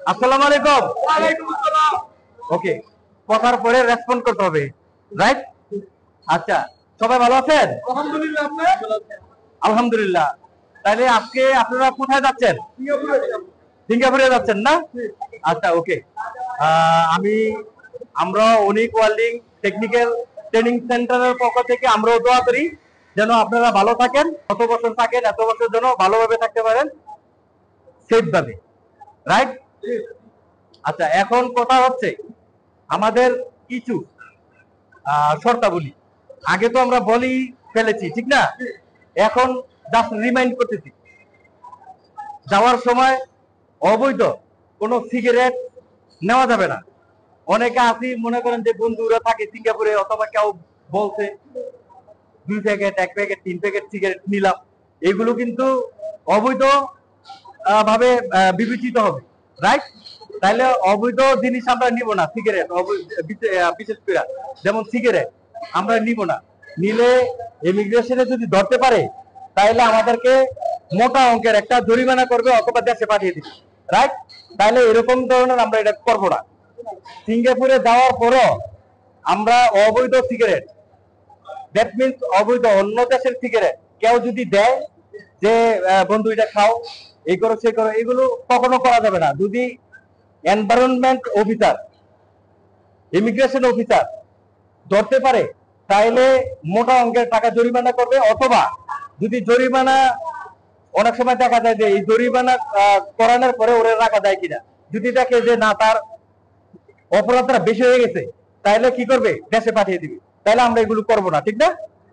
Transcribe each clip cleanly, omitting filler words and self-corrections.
আসসালামু আলাইকুম। ওয়ালাইকুম আসসালাম। ওকে, কথার পরে রেসপন্ড করতে হবে, রাইট? আচ্ছা, সবাই ভালো আছেন? আলহামদুলিল্লাহ। আপনি? আলহামদুলিল্লাহ। তাহলে আজকে আপনারা কোথায় যাচ্ছেন? সিঙ্গাপুরে যাচ্ছেন না? আচ্ছা, ওকে। আমরা অনিক ওয়েল্ডিং টেকনিক্যাল ট্রেনিং সেন্টারের পক্ষ থেকে আমরাও দোয়া করি যেন আপনারা ভালো থাকেন, কত বছর থাকেন, এত বছর যেন ভালোভাবে থাকতে পারেন, সেফ ভাবে, রাইট? আচ্ছা, এখন কথা হচ্ছে আমাদের কিছু শর্তাবলী আগে তো আমরা বলি ফেলেছি, ঠিক না? এখন জাস্ট রিমাইন্ড করতেছি, যাওয়ার সময় অবৈধ কোনো সিগারেট নেওয়া যাবে না। অনেকে আপনি মনে করেন যে বন্ধুরা থাকে সিঙ্গাপুরে, অথবা কেউ বলছে 2 প্যাকেট 1 প্যাকেট 3 প্যাকেট সিগারেট নিলাম, এগুলো কিন্তু অবৈধ ভাবে বিবেচিত হবে, রাইট? তাহলে অবৈধ জিনিস আমরা নিব না, সিগারেট বিশেষ করে যেমন সিগারেট আমরা নিব না। নিলে ইমিগ্রেশনে যদি ধরতে পারে তাহলে আমাদেরকে মোটা অঙ্কের একটা জরিমানা করবে অথবা দেশে পাঠিয়ে দিবে, রাইট? তাহলে এরকম ধরনের আমরা এটা করবো না। সিঙ্গাপুরে যাওয়ার পরও আমরা অবৈধ সিগারেট, দ্যাট মিনস অবৈধ অন্য দেশের সিগারেট কেউ যদি দেয় যে বন্ধু এটা খাও, এই করো সে করো, এগুলো কখনো করা যাবে না। যদি এনভায়রনমেন্ট অফিসার, ইমিগ্রেশন অফিসার ধরতে পারে তাহলে মোটা অঙ্কের টাকা জরিমানা করবে, অথবা যদি জরিমানা অনেক সময় দেখা যায় যে এই জরিমানা করানোর পরে ওরা রাখা যায় কিনা, যদি দেখে যে না তার অপরাধটা বেশি হয়ে গেছে তাহলে কি করবে, দেশে পাঠিয়ে দিবে। তাহলে আমরা এগুলো করবো না, ঠিক না?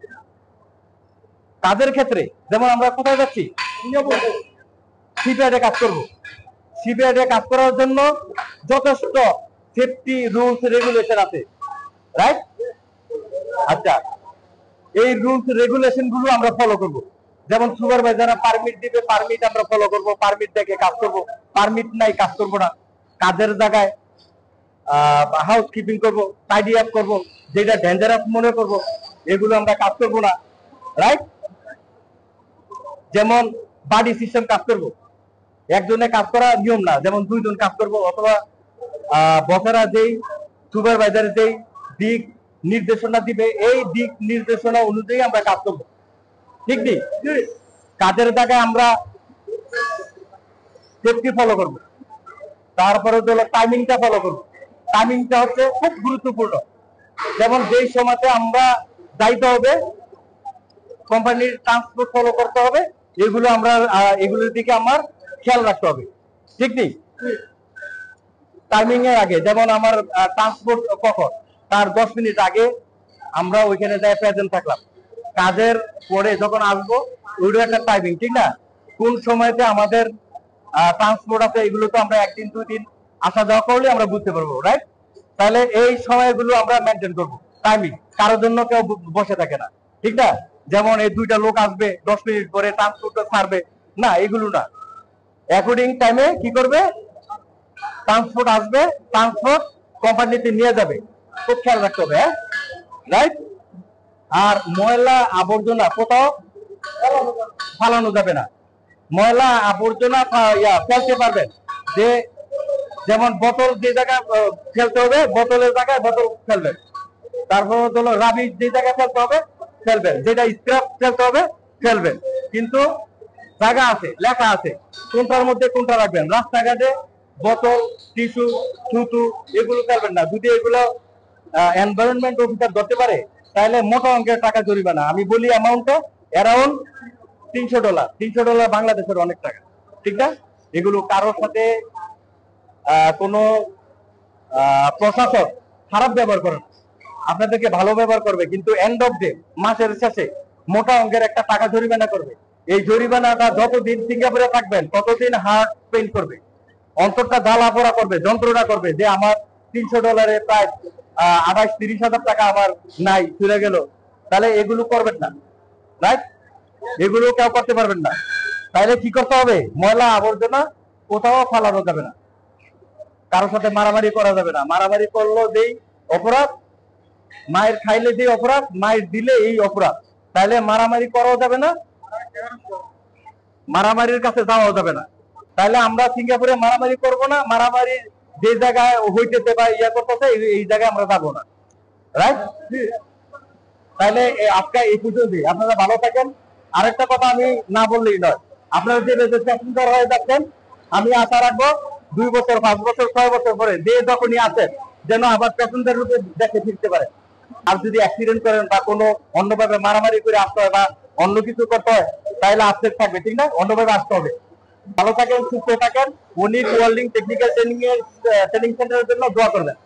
কাজের ক্ষেত্রে যেমন আমরা কোথায় যাচ্ছি, সিপিআইডে কাজ করব। সিপিআইডে কাজ করার জন্য যথেষ্ট সেফটি রুলস রেগুলেশন আছে, রাইট? আচ্ছা, এই রুলস রেগুলেশন গুলো আমরা ফলো করব। যেমন সুপারভাইজাররা পারমিট দিবে, পারমিট আমরা ফলো করব, পারমিট দেখে কাজ করব। পারমিট নাই কাজ করব না। কাজের জায়গায় হাউস কিপিং করবো, টাইডি আপ করবো, যেটা ডেঞ্জারাস মনে করব এগুলো আমরা কাজ করব না, রাইট? যেমন বাডি সিস্টেম কাজ করব, একজনে কাজ করা নিয়ম না, যেমন 2 জন কাজ করব, অথবা বসেরা যেই সুপারভাইজার যেই দিক নির্দেশনা দিবে এই দিক নির্দেশনা অনুযায়ী আমরা কাজ করব, ঠিক নেই? কাজের জায়গায় আমরা সেফটি ফলো করব। তারপরে হলো টাইমিংটা ফলো করব। টাইমিংটা হচ্ছে খুব গুরুত্বপূর্ণ। যেমন যেই সময়তে আমরা যাইতে হবে, কোম্পানির ট্রান্সপোর্ট ফলো করতে হবে, এগুলো আমরা এগুলোর দিকে আমার খেয়াল রাখতে হবে, ঠিক নেই? টাইমিং এর আগে যেমন আমার ট্রান্সপোর্ট কখন, তার 10 মিনিট আগে আমরা ওইখানে যাই প্রেজেন্ট থাকলাম। কাজের পরে যখন আসবো ওইটা একটা টাইমিং, ঠিক না? কোন সময়তে আমাদের ট্রান্সপোর্ট আছে এগুলো তো আমরা 1 দিন 2 দিন আসা যাওয়া করলে আমরা বুঝতে পারবো, রাইট? তাহলে এই সময়গুলো আমরা মেনটেন করবো। টাইমিং কারোর জন্য কেউ বসে থাকে না, ঠিক না? যেমন এই 2টা লোক আসবে 10 মিনিট পরে ট্রান্সপোর্টটা ছাড়বে না, এগুলো না। অ্যাকর্ডিং টাইমে কি করবে, ট্রান্সপোর্ট আসবে, ট্রান্সপোর্ট কোম্পানিতে নিয়ে যাবে, খুব খেয়াল রাখতে হবে, হ্যাঁ, রাইট? আর ময়লা আবর্জনা কোথাও ফালানো যাবে না। ময়লা আবর্জনা ফেলতে পারবেন, যে যেমন বোতল যে জায়গায় ফেলতে হবে বোতলের জায়গায় বোতল ফেলবেন, তারপর হলো রাবিশ যে জায়গায় ফেলতে হবে ফেলবেন, যেটা স্ক্র্যাপ ফেলতে হবে ফেলবেন, কিন্তু জায়গা আছে, লেখা আছে কোনটার মধ্যে কোনটা রাখবেন। রাস্তাঘাটে বোতল, টিস্যু, থুতু এগুলো ফেলবেন না। যদি এগুলো এনভায়রনমেন্ট অফিসার ধরতে পারে তাহলে মোটা অঙ্কের টাকা জরিমানা। আমি বলি অ্যামাউন্টটা অ্যারাউন্ড $300। $300 বাংলাদেশের অনেক টাকা, ঠিক না? এগুলো কারোর সাথে কোনো প্রশাসক খারাপ ব্যবহার করে না, আপনাদেরকে ভালো ব্যবহার করবে, কিন্তু এন্ড অফ ডে মাসের শেষে মোটা অঙ্কের একটা টাকা জরিমানা করবে। এই জরিমানাটা যতদিন সিঙ্গাপুরে থাকবেন ততদিন হার্ট পেইন করবে, অন্তরটা জ্বালা পোড়া করবে, যন্ত্রণা করবে যে আমার $300 প্রায় 28-30 হাজার টাকা আমার নাই, চলে গেল। তাহলে এগুলো করবেন না, রাইট? এগুলো কেউ করতে পারবেন না। তাহলে কি করতে হবে, ময়লা আবর্জনা কোথাও ফালানো যাবে না, কারোর সাথে মারামারি করা যাবে না। মারামারি করলো যেই অপরাধ, মায়ের খাইলে যে অপরাধ, মায়ের দিলে এই অপরাধ। তাহলে মারামারি করাও যাবে না, মারামারির কাছে যাওয়াও যাবে না। তাহলে আমরা সিঙ্গাপুরে মারামারি করব না, মারামারি যে জায়গায় হইতেছে বা ইয়া করতেছে এই জায়গায় আমরা যাবো না, রাইট? তাহলে আজকে এই পর্যন্তই, আপনারা ভালো থাকেন। আরেকটা কথা আমি না বললেই নয়, আপনারা যে প্যাসেঞ্জার হয়ে যাচ্ছেন, আমি আশা রাখবো 2 বছর 5 বছর 6 বছর পরে যে যখনই আসেন যেন আবার প্যাসেঞ্জার রূপে দেখে ফিরতে পারে। আর যদি অ্যাক্সিডেন্ট করেন বা কোনো অন্যভাবে মারামারি করে আসতে হয় বা অন্য কিছু করতে হয়, তাহলে আপসেট থাকবে, ঠিক না? অন্যভাবে আসতে হবে। ভালো থাকেন, সুস্থ থাকেন। উনি ওয়ার্ল্ডিং টেকনিক্যাল ট্রেনিং সেন্টারের জন্য দোয়া করবেন।